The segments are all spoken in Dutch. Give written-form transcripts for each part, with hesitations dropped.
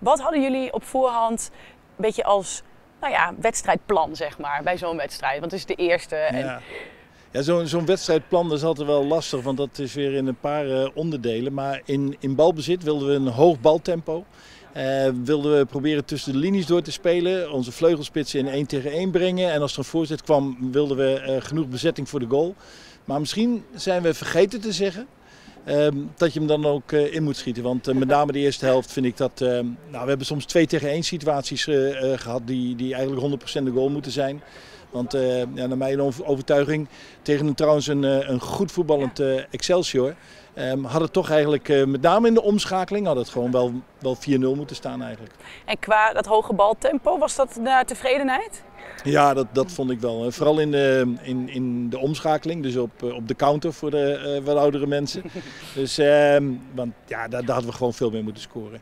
Wat hadden jullie op voorhand een beetje als wedstrijdplan, zeg maar, bij zo'n wedstrijd? Want het is de eerste. Ja. Ja, zo'n wedstrijdplan is altijd wel lastig, want dat is weer in een paar onderdelen. Maar in balbezit wilden we een hoog baltempo. Wilden we proberen tussen de linies door te spelen, onze vleugelspitsen in 1 tegen 1 brengen. En als er een voorzet kwam, wilden we genoeg bezetting voor de goal. Maar misschien zijn we vergeten te zeggen dat je hem dan ook in moet schieten. Want met name de eerste helft vind ik dat... we hebben soms 2 tegen 1 situaties gehad die eigenlijk 100% de goal moeten zijn. Want naar mijn overtuiging, tegen trouwens een goed voetballend Excelsior, had het toch eigenlijk, met name in de omschakeling, had het gewoon wel 4-0 moeten staan eigenlijk. En qua dat hoge baltempo, was dat naar tevredenheid? Ja, dat vond ik wel. Vooral in de omschakeling, dus op de counter voor de wat oudere mensen. Dus, want ja, daar hadden we gewoon veel meer moeten scoren.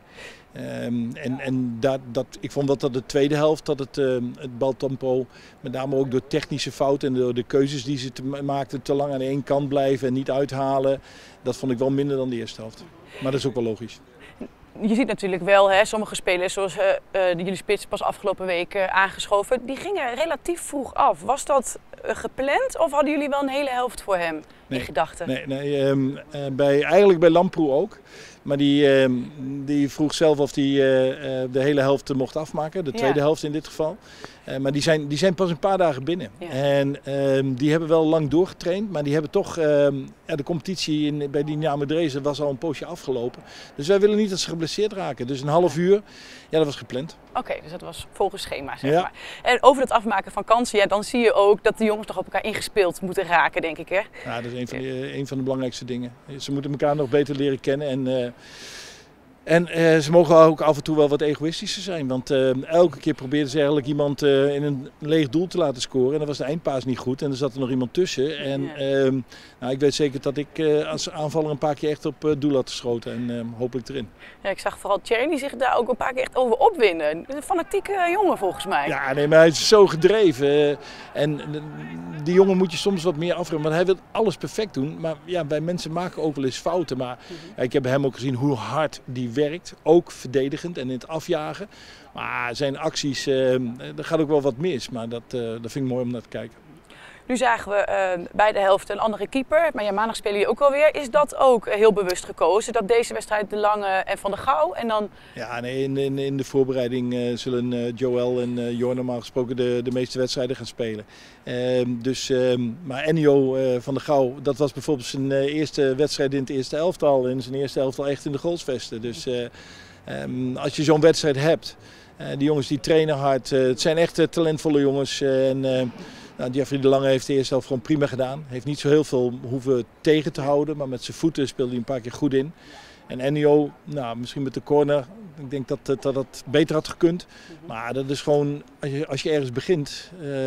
Ik vond dat de tweede helft, dat het baltempo, met name ook door technische fouten en door de keuzes die ze maakten, te lang aan de één kant blijven en niet uithalen, dat vond ik wel minder dan de eerste helft. Maar dat is ook wel logisch. Je ziet natuurlijk wel, sommige spelers zoals jullie spits pas afgelopen week aangeschoven, die gingen relatief vroeg af. Was dat gepland of hadden jullie wel een hele helft voor hem in gedachten? Nee, eigenlijk bij Lamproe ook. Maar die vroeg zelf of hij de hele helft mocht afmaken, de tweede helft in dit geval. Maar die zijn pas een paar dagen binnen. Ja. En die hebben wel lang doorgetraind, maar die hebben toch de competitie bij Dynamo Dresden was al een poosje afgelopen. Dus wij willen niet dat ze geblesseerd raken. Dus een half uur, dat was gepland. Oké, dus dat was volgens schema, zeg maar. En over het afmaken van kansen, dan zie je ook dat de jongens toch op elkaar ingespeeld moeten raken, denk ik, hè? Ja, dat is een van de belangrijkste dingen. Ze moeten elkaar nog beter leren kennen en ze mogen ook af en toe wel wat egoïstischer zijn. Want elke keer probeerden ze eigenlijk iemand in een leeg doel te laten scoren. En dan was de eindpaas niet goed en er zat er nog iemand tussen. En ik weet zeker dat ik als aanvaller een paar keer echt op doel had geschoten. En hopelijk erin. Ja, ik zag vooral Thierry die zich daar ook een paar keer echt over opwinden. Een fanatieke jongen volgens mij. Ja, nee, maar hij is zo gedreven. En die jongen moet je soms wat meer afremmen. Want hij wil alles perfect doen. Maar ja, wij mensen maken ook wel eens fouten. Maar ik heb bij hem ook gezien hoe hard die werkt, ook verdedigend en in het afjagen. Maar zijn acties, er gaat ook wel wat mis, maar dat vind ik mooi om naar te kijken. Nu zagen we bij de helft een andere keeper, maar maandag spelen jullie ook alweer. Is dat ook heel bewust gekozen, dat deze wedstrijd De Lange en Van der Gouw en dan... Ja, nee, in de voorbereiding zullen Joël en Jorn normaal gesproken de meeste wedstrijden gaan spelen. Maar Ennio van der Gouw, dat was bijvoorbeeld zijn eerste wedstrijd in het eerste elftal en zijn eerste elftal echt in de goalsvesten. Dus als je zo'n wedstrijd hebt, die jongens die trainen hard, het zijn echt talentvolle jongens. Jeffrey De Lange heeft de eerste helft gewoon prima gedaan. Heeft niet zo heel veel hoeven tegen te houden, maar met zijn voeten speelde hij een paar keis goed in. En Ennio, misschien met de corner, ik denk dat beter had gekund. Maar dat is gewoon, als je ergens begint,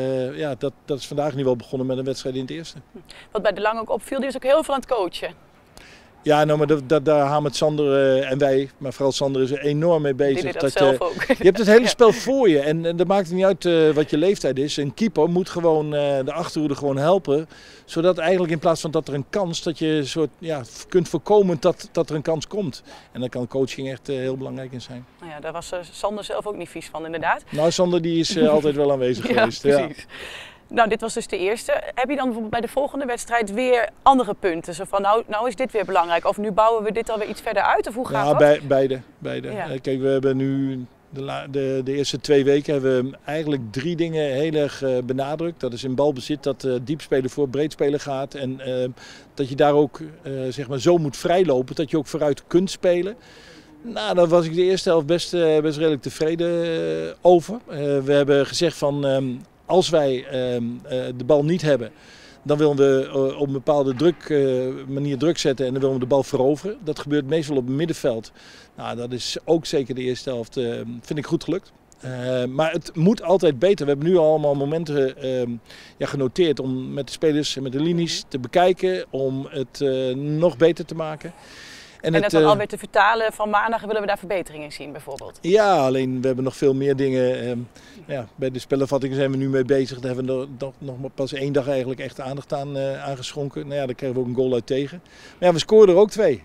dat is vandaag niet wel begonnen met een wedstrijd in het eerste. Wat bij De Lange ook opviel, die was ook heel veel aan het coachen. Ja, maar daar hamert Sander en wij, maar vooral Sander is er enorm mee bezig. Die deed dat zelf ook. Je hebt het hele spel voor je en dat maakt het niet uit wat je leeftijd is. Een keeper moet gewoon de achterhoede gewoon helpen, zodat eigenlijk in plaats van dat er een kans, dat je kunt voorkomen dat er een kans komt. En daar kan coaching echt heel belangrijk in zijn. Nou ja, daar was Sander zelf ook niet vies van inderdaad. Nou, Sander die is altijd wel aanwezig geweest. Precies. Ja. Nou, dit was dus de eerste. Heb je dan bijvoorbeeld bij de volgende wedstrijd weer andere punten? Zo van, nou is dit weer belangrijk. Of nu bouwen we dit alweer iets verder uit? Of hoe gaat dat? Beide. Ja. Kijk, we hebben nu de eerste 2 weken hebben we eigenlijk 3 dingen heel erg benadrukt. Dat is in balbezit dat diep spelen voor breed spelen gaat. En dat je daar ook zo moet vrijlopen dat je ook vooruit kunt spelen. Nou, daar was ik de eerste helft best redelijk tevreden over. We hebben gezegd van... Als wij de bal niet hebben, dan willen we op een bepaalde manier druk zetten en dan willen we de bal veroveren. Dat gebeurt meestal op het middenveld. Nou, dat is ook zeker de eerste helft, vind ik goed gelukt. Maar het moet altijd beter. We hebben nu allemaal momenten genoteerd om met de spelers en met de linies te bekijken, om het nog beter te maken. En dat dan alweer te vertalen van maandag willen we daar verbeteringen zien bijvoorbeeld? Ja, alleen we hebben nog veel meer dingen. Bij de spellenvattingen zijn we nu mee bezig. Daar hebben we nog maar pas 1 dag eigenlijk echt aandacht aan geschonken. Nou ja, daar kregen we ook een goal uit tegen. Maar ja, we scoorden er ook 2.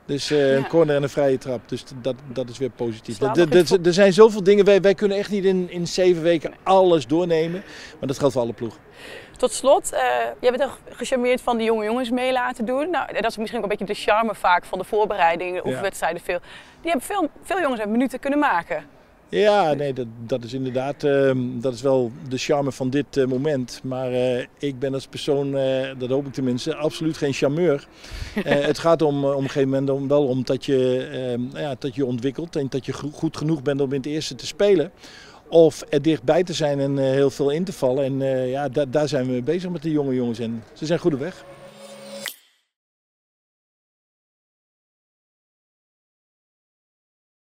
Dus een corner en een vrije trap. Dus dat is weer positief. Er zijn zoveel dingen. Wij kunnen echt niet in 7 weken alles doornemen. Maar dat geldt voor alle ploegen. Tot slot, jij bent toch gecharmeerd van de jonge jongens mee laten doen. Nou, dat is misschien ook een beetje de charme vaak van de voorbereiding, de oefenwedstrijden veel. Die hebben veel jongens hebben minuten kunnen maken. Ja, nee, dat is inderdaad, dat is wel de charme van dit moment. Maar ik ben als persoon, dat hoop ik tenminste, absoluut geen charmeur. Het gaat op een gegeven moment wel om dat je ontwikkelt en dat je goed genoeg bent om in het eerste te spelen. Of er dichtbij te zijn en heel veel in te vallen. En daar zijn we mee bezig met de jonge jongens en ze zijn goed op weg.